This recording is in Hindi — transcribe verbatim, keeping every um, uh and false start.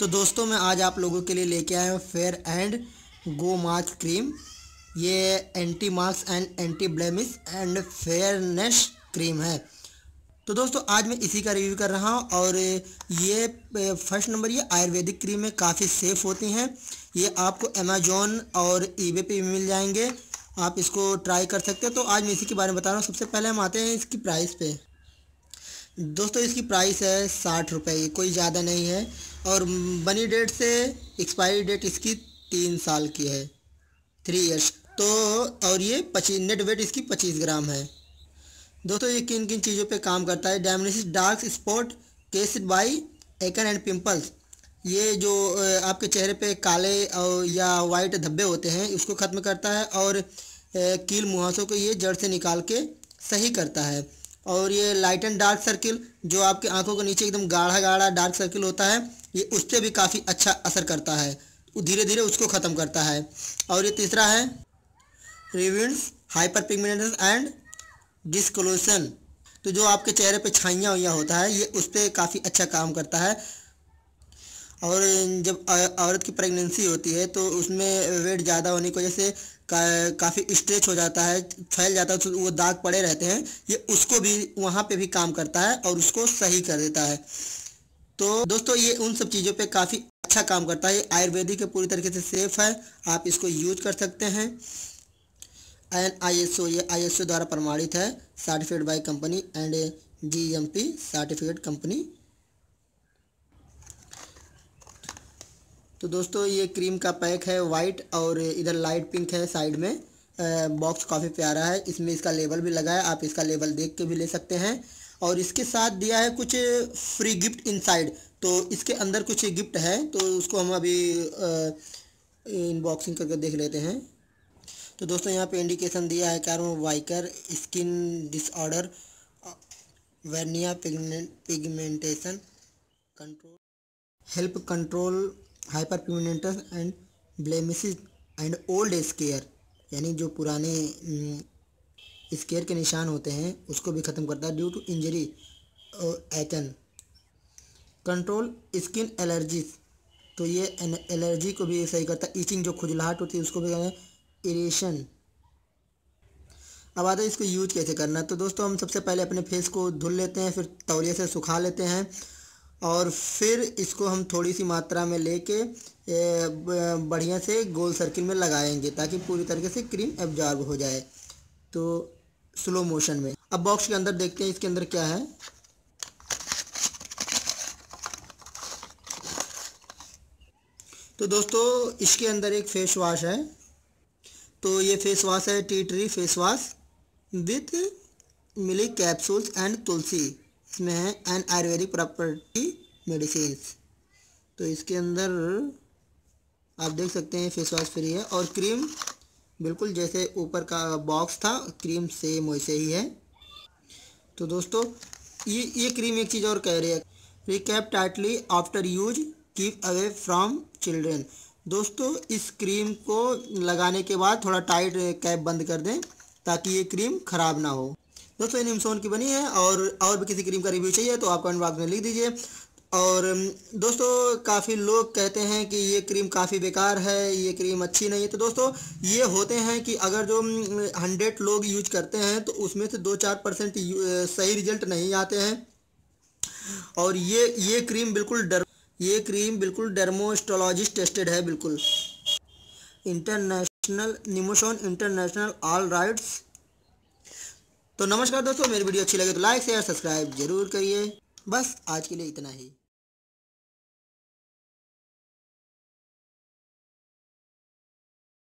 तो दोस्तों मैं आज आप लोगों के लिए लेके आया हूँ fair and go mask cream. ये anti marks and anti blemish and fairness cream है। तो दोस्तों आज मैं इसी का रिव्यू कर रहा हूँ और ये फर्स्ट नंबर ये आयुर्वेदिक क्रीम है, काफ़ी सेफ़ होती हैं। ये आपको अमेजोन और ईबे पे भी मिल जाएंगे, आप इसको ट्राई कर सकते हो। तो आज मैं इसी के बारे में बता रहा हूँ। सबसे पहले हम आते हैं इसकी प्राइस पे। दोस्तों इसकी प्राइस है साठ रुपये, कोई ज़्यादा नहीं है और बनी डेट से एक्सपायरी डेट इसकी तीन साल की है, थ्री इयर्स। तो और ये पच्चीस नेट वेट इसकी पच्चीस ग्राम है। दोस्तों ये किन किन चीज़ों पे काम करता है? Diagnosis dark spot caused by acne and pimples. ये जो आपके चेहरे पे काले और या वाइट धब्बे होते हैं उसको ख़त्म करता है और कील मुहासों को ये जड़ से निकाल के सही करता है। और ये लाइट एंड डार्क सर्किल, जो आपके आंखों के नीचे एकदम गाढ़ा गाढ़ा डार्क सर्किल होता है, ये उस पर भी काफ़ी अच्छा असर करता है, धीरे धीरे उसको ख़त्म करता है। और ये तीसरा है रिविंस हाइपर पिगमेंटेशन एंड डिस्कलोशन। तो जो आपके चेहरे पे छाइयाँ वइयाँ होता है ये उस पर काफ़ी अच्छा काम करता है। और जब औरत की प्रेगनेंसी होती है तो उसमें वेट ज़्यादा होने की वजह से का, काफ़ी स्ट्रेच हो जाता है, फैल जाता है, तो वो दाग पड़े रहते हैं, ये उसको भी वहाँ पे भी काम करता है और उसको सही कर देता है। तो दोस्तों ये उन सब चीज़ों पे काफ़ी अच्छा काम करता है। ये आयुर्वेदिक है, पूरी तरीके से सेफ़ है, आप इसको यूज कर सकते हैं। एन आई एस ओ ये आई एस ओ द्वारा प्रमाणित है, certified by company and G M P certificate company. तो दोस्तों ये क्रीम का पैक है वाइट और इधर लाइट पिंक है साइड में। बॉक्स काफ़ी प्यारा है, इसमें इसका लेबल भी लगा है, आप इसका लेबल देख के भी ले सकते हैं। और इसके साथ दिया है कुछ फ्री गिफ्ट इनसाइड, तो इसके अंदर कुछ गिफ्ट है, तो उसको हम अभी अनबॉक्सिंग करके देख लेते हैं। तो दोस्तों यहाँ पे इंडिकेशन दिया है कार्बन वाइकर स्किन डिसऑर्डर वर्निया pigmentation control help control hyperpigmentation and blemishes and old scar, यानी जो पुराने स्केयर के निशान होते हैं उसको भी ख़त्म करता है ड्यू टू इंजरी और एक्न। कंट्रोल स्किन एलर्जीज, तो ये एलर्जी को भी सही करता है। ईचिंग जो खुजलाहट होती है उसको भी इरेशन। अब आता है इसको यूज कैसे करना। तो दोस्तों हम सबसे पहले अपने फेस को धुल लेते हैं, फिर तौलिए से सुखा लेते हैं और फिर इसको हम थोड़ी सी मात्रा में लेके बढ़िया से गोल सर्किल में लगाएंगे ताकि पूरी तरीके से क्रीम एब्जॉर्ब हो जाए, तो स्लो मोशन में। अब बॉक्स के अंदर देखते हैं इसके अंदर क्या है। तो दोस्तों इसके अंदर एक फेस वॉश है, तो ये फेस वॉश है tea tree face wash with milk capsules and tulsi. इसमें है एन आयुर्वेदिक प्रॉपर्टी मेडिसिन। तो इसके अंदर आप देख सकते हैं फेस वॉश फ्री है और क्रीम बिल्कुल जैसे ऊपर का बॉक्स था, क्रीम सेम वैसे ही है। तो दोस्तों ये ये क्रीम एक चीज़ और कह रही है, recap tightly after use keep away from children. दोस्तों इस क्रीम को लगाने के बाद थोड़ा टाइट कैप बंद कर दें ताकि ये क्रीम ख़राब ना हो। दोस्तों ये निम्सोन की बनी है और और भी किसी क्रीम का रिव्यू चाहिए तो आप कमेंट बॉक्स में लिख दीजिए। और दोस्तों काफ़ी लोग कहते हैं कि ये क्रीम काफ़ी बेकार है, ये क्रीम अच्छी नहीं है। तो दोस्तों ये होते हैं कि अगर जो हंड्रेड लोग यूज करते हैं तो उसमें से दो चार परसेंट सही रिजल्ट नहीं आते हैं। और ये ये क्रीम बिल्कुल डर ये क्रीम बिल्कुल डर्मोस्टोलॉजिस्ट टेस्टेड है, बिल्कुल इंटरनेशनल निमोसोन इंटरनेशनल ऑल राइट्स। तो नमस्कार दोस्तों, मेरी वीडियो अच्छी लगे तो लाइक शेयर सब्सक्राइब जरूर करिए। बस आज के लिए इतना ही।